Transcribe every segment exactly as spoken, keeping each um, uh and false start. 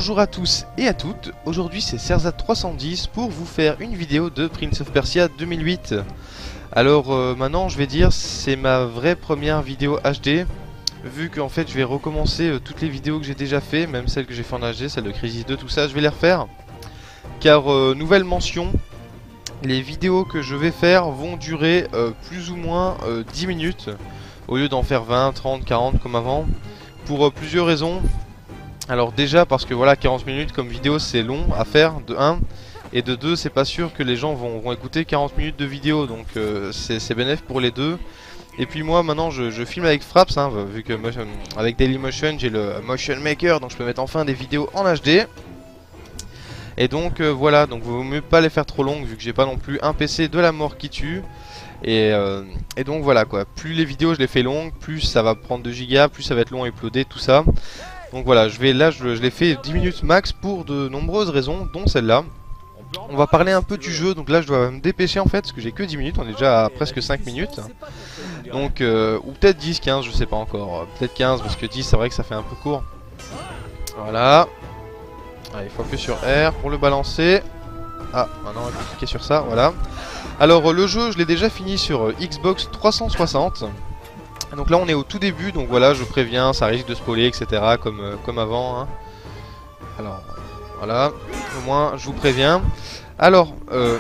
Bonjour à tous et à toutes, aujourd'hui c'est Serzat trois cent dix pour vous faire une vidéo de Prince of Persia deux mille huit. Alors euh, maintenant je vais dire c'est ma vraie première vidéo H D, vu qu'en fait je vais recommencer euh, toutes les vidéos que j'ai déjà fait, même celles que j'ai fait en H D, celles de Crisis deux, tout ça, je vais les refaire. Car euh, nouvelle mention, les vidéos que je vais faire vont durer euh, plus ou moins euh, dix minutes, au lieu d'en faire vingt, trente, quarante comme avant, pour euh, plusieurs raisons. Alors déjà parce que voilà, quarante minutes comme vidéo c'est long à faire, de un, et de deux c'est pas sûr que les gens vont, vont écouter quarante minutes de vidéo, donc euh, c'est bénéfique pour les deux. Et puis moi maintenant je, je filme avec Fraps, hein, vu que motion, avec Dailymotion j'ai le Motion Maker, donc je peux mettre enfin des vidéos en H D. Et donc euh, voilà, donc vaut mieux pas les faire trop longues vu que j'ai pas non plus un P C de la mort qui tue. Et, euh, et donc voilà quoi, plus les vidéos je les fais longues, plus ça va prendre deux gigas, plus ça va être long à uploader, tout ça. Donc voilà, je vais là, je, je l'ai fait dix minutes max pour de nombreuses raisons, dont celle-là. On va parler un peu du jeu, donc là je dois me dépêcher en fait, parce que j'ai que dix minutes, on est déjà à presque cinq minutes. Donc, euh, ou peut-être dix, quinze, je sais pas encore, peut-être quinze, parce que dix c'est vrai que ça fait un peu court. Voilà. Allez, il faut appuyer sur R pour le balancer. Ah, maintenant on va cliquer sur ça, voilà. Alors le jeu, je l'ai déjà fini sur Xbox trois cent soixante. Donc là on est au tout début, donc voilà, je préviens, ça risque de spoiler, et cetera. Comme, euh, comme avant. Hein. Alors, voilà, au moins je vous préviens. Alors, euh...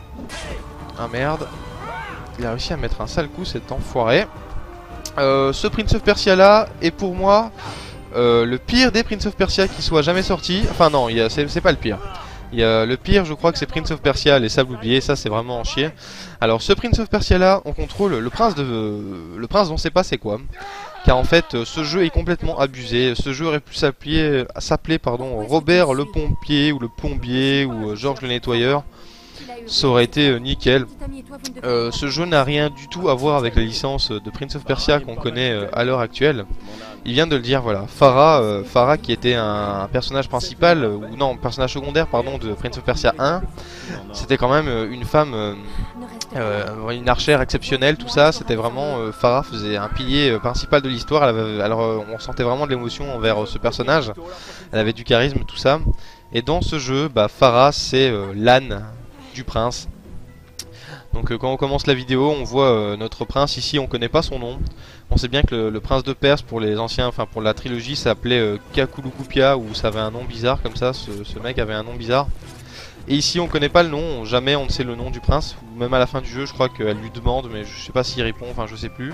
ah merde, il a réussi à mettre un sale coup cet enfoiré. Euh, ce Prince of Persia là est pour moi euh, le pire des Prince of Persia qui soit jamais sorti. Enfin non, c'est pas le pire. Il y a le pire, je crois que c'est Prince of Persia, les sables oubliés, ça c'est vraiment en chier. Alors ce Prince of Persia là, on contrôle le prince de le prince dont on sait pas c'est quoi. Car en fait, ce jeu est complètement abusé. Ce jeu aurait pu s'appeler s'appeler pardon Robert le pompier ou le plombier ou Georges le nettoyeur. Ça aurait été euh, nickel. Euh, ce jeu n'a rien du tout à voir avec la licence de Prince of Persia qu'on connaît euh, à l'heure actuelle. Il vient de le dire, voilà. Farah, euh, Farah qui était un, un personnage principal, euh, ou non, personnage secondaire, pardon, de Prince of Persia un. C'était quand même euh, une femme, euh, euh, une archère exceptionnelle, tout ça. C'était vraiment, euh, Farah faisait un pilier euh, principal de l'histoire. Alors euh, on sentait vraiment de l'émotion envers euh, ce personnage. Elle avait du charisme, tout ça. Et dans ce jeu, bah, Farah c'est euh, l'âne du prince. Donc euh, quand on commence la vidéo, on voit euh, notre prince ici, on connaît pas son nom. On sait bien que le, le prince de Perse pour les anciens, enfin pour la trilogie, s'appelait euh, Kakulukupia, ou ça avait un nom bizarre comme ça, ce, ce mec avait un nom bizarre. Et ici on connaît pas le nom, jamais on ne sait le nom du prince, ou même à la fin du jeu je crois qu'elle lui demande, mais je sais pas s'il répond, enfin je sais plus.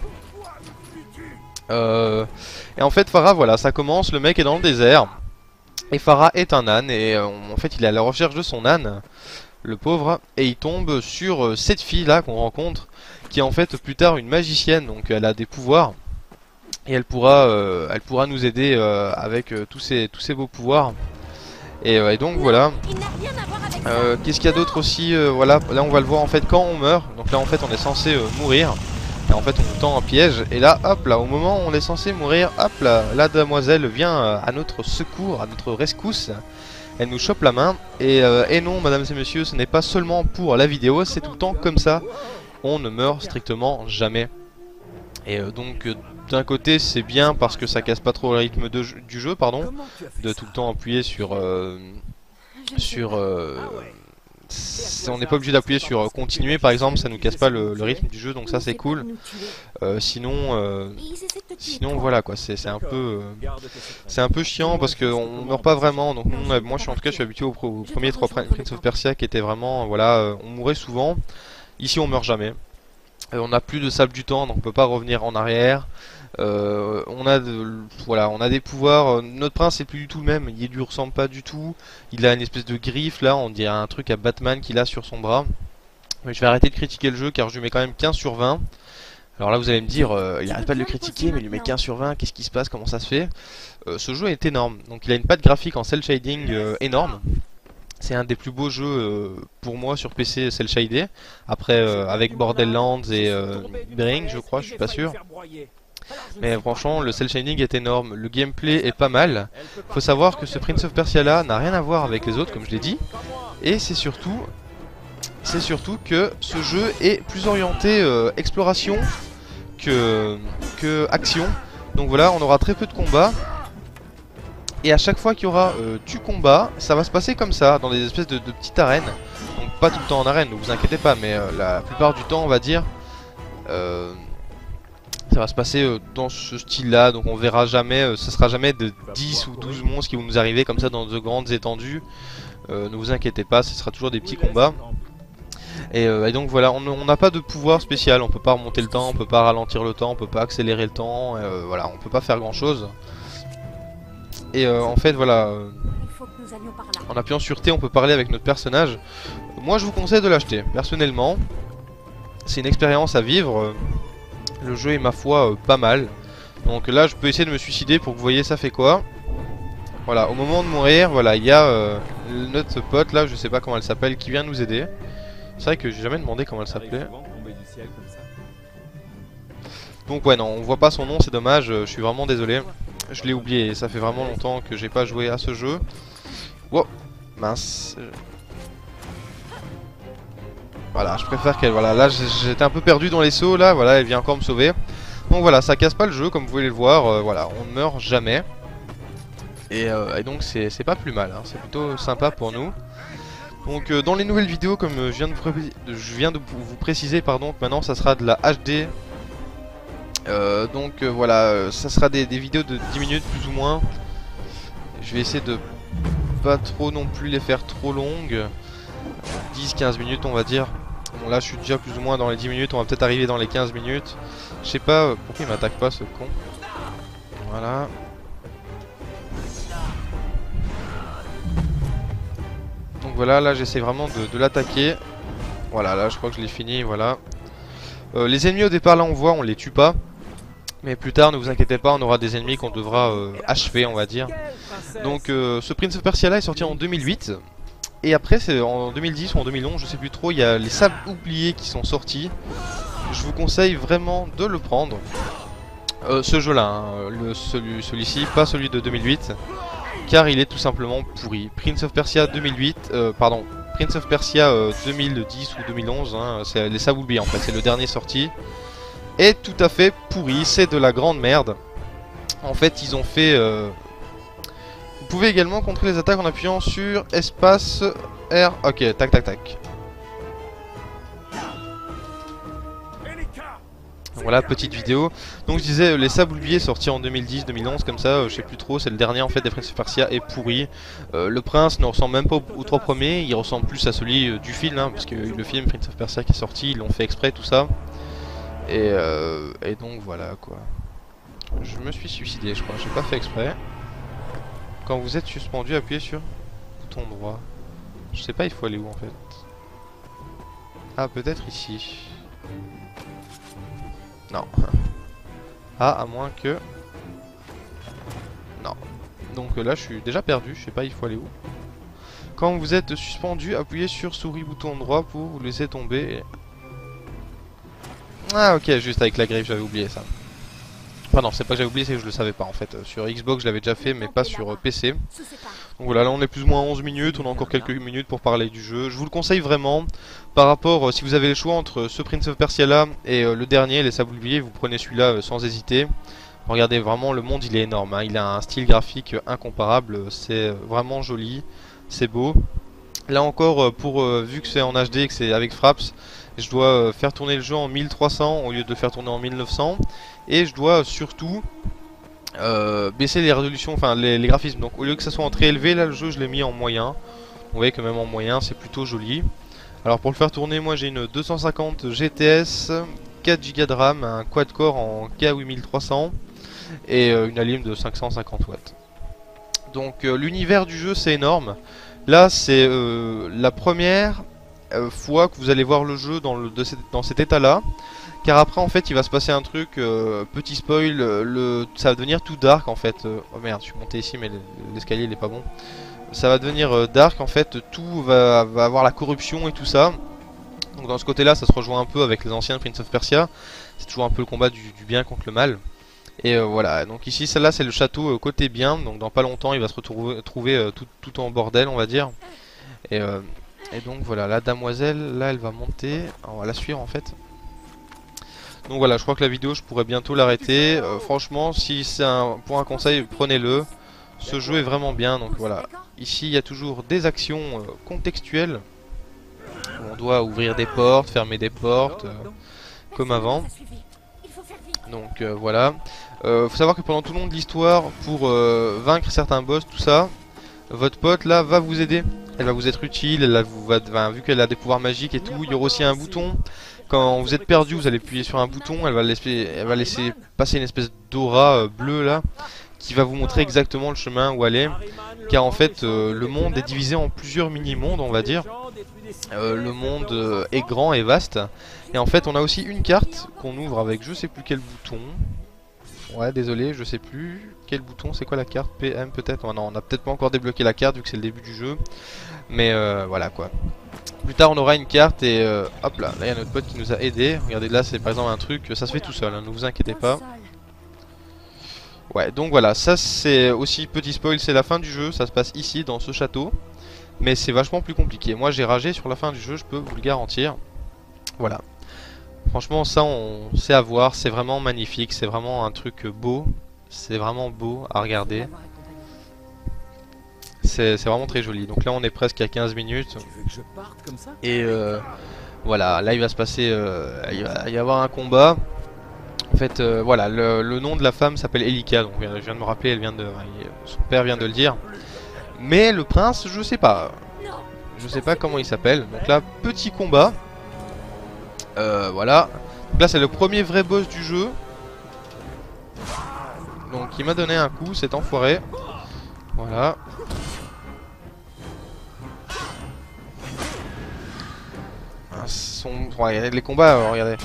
Euh, et en fait Farah, voilà, ça commence, le mec est dans le désert, et Farah est un âne, et euh, en fait il est à la recherche de son âne. Le pauvre, et il tombe sur euh, cette fille là qu'on rencontre, qui est en fait plus tard une magicienne, donc elle a des pouvoirs, et elle pourra, euh, elle pourra nous aider euh, avec euh, tous ces tous ces beaux pouvoirs. Et, euh, et donc voilà. Euh, Qu'est-ce qu'il y a d'autre aussi, euh, voilà, là on va le voir en fait quand on meurt, donc là en fait on est censé euh, mourir, et en fait on nous tend un piège, et là hop là, au moment où on est censé mourir, hop là, la demoiselle vient euh, à notre secours, à notre rescousse. Elle nous chope la main, et, euh, et non mesdames et messieurs, ce n'est pas seulement pour la vidéo, c'est tout le temps comme ça. On ne meurt strictement jamais. Et euh, donc euh, d'un côté c'est bien parce que ça casse pas trop le rythme de, du jeu, pardon, de tout le temps appuyer sur... Euh, sur euh, on n'est pas obligé d'appuyer sur euh, continuer par exemple, ça nous casse pas le, le rythme du jeu, donc ça c'est cool. Euh, sinon, euh, sinon voilà quoi, c'est un peu, euh, c'est un peu chiant parce qu'on meurt pas vraiment. Donc nous, moi je suis en tout cas je suis habitué aux au premiers trois Prince of Persia qui étaient vraiment, voilà, euh, on mourait souvent. Ici on meurt jamais. Euh, on n'a plus de sable du temps, donc on peut pas revenir en arrière. Euh, on a de, voilà, on a des pouvoirs. Notre prince c'est plus du tout le même, il lui ressemble pas du tout. Il a une espèce de griffe là, on dirait un truc à Batman qu'il a sur son bras. Mais je vais arrêter de critiquer le jeu car je lui mets quand même quinze sur vingt. Alors là vous allez me dire, euh, il arrête pas de le critiquer mais il lui met quinze sur vingt, qu'est-ce qui se passe, comment ça se fait? euh, Ce jeu est énorme, donc il a une patte graphique en cel shading euh, énorme. C'est un des plus beaux jeux euh, pour moi sur P C cel shadé. Après euh, avec Borderlands et euh, Bring je crois, je suis pas sûr. Mais franchement le cel shading est énorme, le gameplay est pas mal. Faut savoir que ce Prince of Persia là n'a rien à voir avec les autres comme je l'ai dit. Et c'est surtout C'est surtout que ce jeu est plus orienté euh, exploration que, que action. Donc voilà, on aura très peu de combats. Et à chaque fois qu'il y aura euh, du combat, ça va se passer comme ça, dans des espèces de, de petites arènes. Donc pas tout le temps en arène, ne vous inquiétez pas, mais euh, la plupart du temps on va dire, euh, ça va se passer euh, dans ce style là. Donc on verra jamais, euh, ce sera jamais de dix ou douze monstres qui vont nous arriver comme ça dans de grandes étendues. euh, Ne vous inquiétez pas, ce sera toujours des petits combats. Et, euh, et donc voilà, on n'a pas de pouvoir spécial, on peut pas remonter le temps, on peut pas ralentir le temps, on peut pas accélérer le temps, euh, voilà, on peut pas faire grand chose. Et euh, en fait voilà, euh, en appuyant sur T on peut parler avec notre personnage. Moi je vous conseille de l'acheter, personnellement. C'est une expérience à vivre. Le jeu est ma foi euh, pas mal. Donc là je peux essayer de me suicider pour que vous voyez ça fait quoi. Voilà, au moment de mourir, voilà, il y a euh, notre pote là, je sais pas comment elle s'appelle, qui vient nous aider. C'est vrai que j'ai jamais demandé comment elle s'appelait. Donc ouais non, on voit pas son nom, c'est dommage, je suis vraiment désolé. Je l'ai oublié, ça fait vraiment longtemps que j'ai pas joué à ce jeu. Wow, mince. Voilà, je préfère qu'elle... Voilà, là j'étais un peu perdu dans les sauts, là, voilà, elle vient encore me sauver. Donc voilà, ça casse pas le jeu, comme vous pouvez le voir, euh, voilà, on ne meurt jamais. Et, euh, et donc c'est pas plus mal, hein, c'est plutôt sympa pour nous. Donc euh, dans les nouvelles vidéos, comme euh, je viens de, je viens de vous préciser, pardon, maintenant ça sera de la H D. Euh, donc euh, voilà, euh, ça sera des, des vidéos de dix minutes plus ou moins. Je vais essayer de pas trop non plus les faire trop longues. dix quinze minutes on va dire. Bon là je suis déjà plus ou moins dans les dix minutes, on va peut-être arriver dans les quinze minutes. Je sais pas euh, pourquoi il m'attaque pas ce con. Voilà. Donc voilà, là j'essaie vraiment de, de l'attaquer. Voilà, là je crois que je l'ai fini, voilà. Euh, les ennemis au départ là on voit, on les tue pas. Mais plus tard, ne vous inquiétez pas, on aura des ennemis qu'on devra euh, achever, on va dire. Donc euh, ce Prince of Persia là est sorti en deux mille huit. Et après, c'est en deux mille dix ou en deux mille onze, je sais plus trop, il y a les Sables Oubliés qui sont sortis. Je vous conseille vraiment de le prendre. Euh, ce jeu là, hein, le, celui, celui-ci, pas celui de deux mille huit. Car il est tout simplement pourri. Prince of Persia deux mille huit, euh, pardon, Prince of Persia euh, deux mille dix ou deux mille onze, hein, c'est les Sables Oubliés en fait, c'est le dernier sorti. Est tout à fait pourri, c'est de la grande merde. En fait ils ont fait... Euh... Vous pouvez également contrer les attaques en appuyant sur espace R. Ok, tac tac tac. Voilà, petite vidéo. Donc je disais, les Sables Oubliés sortis en deux mille dix deux mille onze comme ça, euh, je sais plus trop, c'est le dernier en fait des Prince of Persia, est pourri. euh, Le prince ne ressemble même pas aux, aux trois premiers, il ressemble plus à celui euh, du film, hein, parce que le film Prince of Persia qui est sorti, ils l'ont fait exprès tout ça. Et, euh, et donc voilà quoi. Je me suis suicidé je crois, j'ai pas fait exprès. Quand vous êtes suspendu, appuyez sur bouton droit. Je sais pas il faut aller où en fait. Ah peut-être ici. Non. Ah à moins que... Non. Donc là je suis déjà perdu, je sais pas il faut aller où. Quand vous êtes suspendu, appuyez sur souris bouton droit pour vous laisser tomber. Ah ok, juste avec la griffe, j'avais oublié ça. Enfin non, c'est pas que j'avais oublié, c'est que je le savais pas en fait. Sur Xbox je l'avais déjà fait mais pas sur P C. Donc voilà, là on est plus ou moins à onze minutes, on a encore quelques minutes pour parler du jeu. Je vous le conseille vraiment. Par rapport, euh, si vous avez le choix entre ce Prince of Persia là et euh, le dernier, les Sables Oubliés, vous prenez celui-là euh, sans hésiter. Regardez vraiment, le monde il est énorme, hein. Il a un style graphique incomparable, c'est vraiment joli, c'est beau. Là encore, pour euh, vu que c'est en H D et que c'est avec Fraps, je dois euh, faire tourner le jeu en mille trois cents au lieu de le faire tourner en mille neuf cents. Et je dois surtout euh, baisser les résolutions, enfin les, les graphismes. Donc au lieu que ça soit en très élevé, là le jeu je l'ai mis en moyen. Vous voyez que même en moyen c'est plutôt joli. Alors pour le faire tourner, moi j'ai une deux cent cinquante G T S, quatre giga de RAM, un quad-core en K huit mille trois cents et euh, une alim de cinq cent cinquante watts. Donc euh, l'univers du jeu c'est énorme. Là c'est euh, la première euh, fois que vous allez voir le jeu dans, le, de cet, dans cet état là. Car après en fait il va se passer un truc, euh, petit spoil, le, ça va devenir tout dark en fait. euh, Oh merde, je suis monté ici mais l'escalier il est pas bon. Ça va devenir euh, dark en fait, tout va, va avoir la corruption et tout ça. Donc dans ce côté là ça se rejoint un peu avec les anciens Prince of Persia. C'est toujours un peu le combat du, du bien contre le mal. Et euh, voilà, donc ici celle-là c'est le château euh, côté bien. Donc dans pas longtemps il va se retrouver trouver, euh, tout, tout en bordel on va dire. Et, euh, et donc voilà, la damoiselle là elle va monter, on va la suivre en fait. Donc voilà, je crois que la vidéo je pourrais bientôt l'arrêter. euh, Franchement si c'est un, pour un conseil, prenez-le. ce jeu est vraiment bien. Donc voilà, ici il y a toujours des actions euh, contextuelles. Où on doit ouvrir des portes, fermer des portes, euh, comme avant. Donc euh, voilà. Euh, faut savoir que pendant tout le long de l'histoire, pour euh, vaincre certains boss, tout ça, votre pote là va vous aider. Elle va vous être utile, elle vous va, va, vu qu'elle a des pouvoirs magiques et tout. Il y aura aussi un bouton. Quand vous êtes perdu, vous allez appuyer sur un bouton. Elle va laisser, elle va laisser passer une espèce d'aura euh, bleue là, qui va vous montrer exactement le chemin où aller. Car en fait, euh, le monde est divisé en plusieurs mini-mondes, on va dire. Euh, le monde euh, est grand et vaste. Et en fait, on a aussi une carte qu'on ouvre avec je sais plus quel bouton. Ouais, désolé, je sais plus quel bouton, c'est quoi la carte? P M peut-être? Oh, non, on n'a peut-être pas encore débloqué la carte vu que c'est le début du jeu. Mais euh, voilà quoi. Plus tard on aura une carte et euh, hop là, là il y a notre pote qui nous a aidé. Regardez là, c'est par exemple un truc, ça se fait tout seul, hein, ne vous inquiétez pas. Ouais, donc voilà, ça c'est aussi petit spoil, c'est la fin du jeu, ça se passe ici dans ce château. Mais c'est vachement plus compliqué. Moi j'ai ragé sur la fin du jeu, je peux vous le garantir. Voilà. Franchement ça on sait à voir, c'est vraiment magnifique, c'est vraiment un truc beau. C'est vraiment beau à regarder. C'est vraiment très joli. Donc là on est presque à quinze minutes. Et euh, voilà, là il va se passer, euh, il va y avoir un combat. En fait euh, voilà, le, le nom de la femme s'appelle Elika. Donc je viens de me rappeler, elle vient de, son père vient de le dire. Mais le prince, je sais pas. Je sais pas comment il s'appelle. Donc là, petit combat. Euh, voilà. Donc là c'est le premier vrai boss du jeu. Donc il m'a donné un coup, cet enfoiré. Voilà. Son... Ouais, les combats, euh, regardez.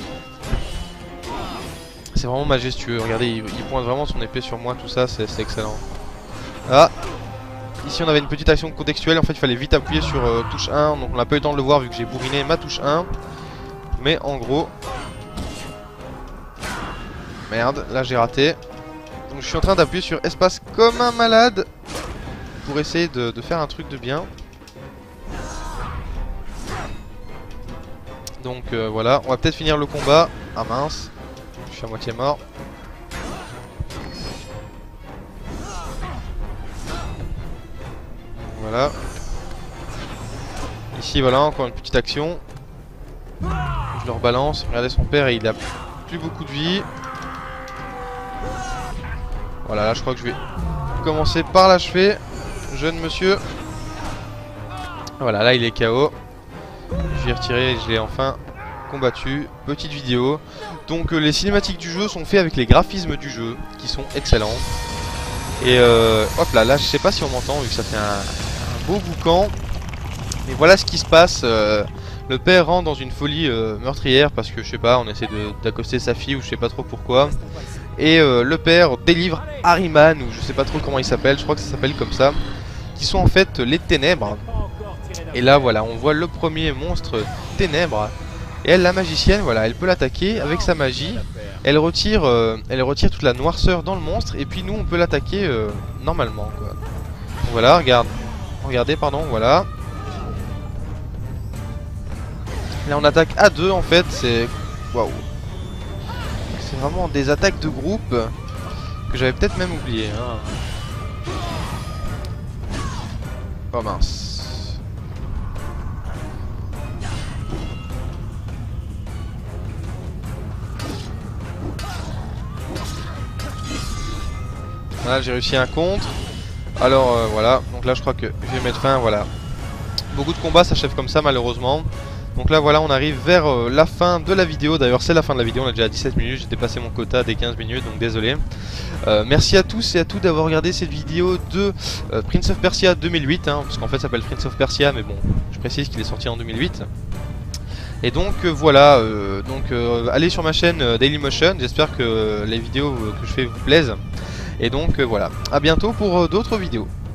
C'est vraiment majestueux. Regardez, il, il pointe vraiment son épée sur moi, tout ça, c'est excellent. Ah. Ici on avait une petite action contextuelle. En fait il fallait vite appuyer sur euh, touche un. Donc on n'a pas eu le temps de le voir vu que j'ai bourriné ma touche un. Mais en gros... Merde, là j'ai raté. Donc je suis en train d'appuyer sur espace comme un malade pour essayer de, de faire un truc de bien. Donc euh, voilà, on va peut-être finir le combat. Ah mince, je suis à moitié mort. Voilà. Ici voilà, encore une petite action. Je le rebalance. Regardez son père et il a plus beaucoup de vie. Voilà, là je crois que je vais commencer par l'achever. Jeune monsieur. Voilà, là il est K O. Je vais retirer et je l'ai enfin combattu. Petite vidéo. Donc euh, les cinématiques du jeu sont faits avec les graphismes du jeu qui sont excellents. Et euh, hop là, là je sais pas si on m'entend vu que ça fait un, un beau boucan. Mais voilà ce qui se passe. Euh, le père rentre dans une folie euh, meurtrière parce que je sais pas, on essaie d'accoster sa fille ou je sais pas trop pourquoi. Et euh, le père délivre Ahriman ou je sais pas trop comment il s'appelle, je crois que ça s'appelle comme ça. Qui sont en fait les ténèbres. Et là voilà, on voit le premier monstre ténèbres. Et elle, la magicienne, voilà, elle peut l'attaquer avec sa magie. Elle retire, euh, elle retire toute la noirceur dans le monstre. Et puis nous, on peut l'attaquer euh, normalement, quoi. Donc, voilà, regarde, regardez, pardon, voilà. Là, on attaque à deux, en fait. C'est, waouh. C'est vraiment des attaques de groupe que j'avais peut-être même oublié. Hein. Oh mince. Voilà, j'ai réussi un contre. Alors euh, voilà, donc là je crois que je vais mettre fin, voilà. Beaucoup de combats s'achèvent comme ça malheureusement. Donc là voilà, on arrive vers euh, la fin de la vidéo. D'ailleurs c'est la fin de la vidéo, on est déjà à dix-sept minutes. J'ai dépassé mon quota des quinze minutes, donc désolé. euh, Merci à tous et à toutes d'avoir regardé cette vidéo de euh, Prince of Persia deux mille huit, hein, parce qu'en fait ça s'appelle Prince of Persia, mais bon, je précise qu'il est sorti en deux mille huit. Et donc euh, voilà, euh, donc euh, allez sur ma chaîne euh, Dailymotion. J'espère que euh, les vidéos euh, que je fais vous plaisent. Et donc euh, voilà, à bientôt pour euh, d'autres vidéos.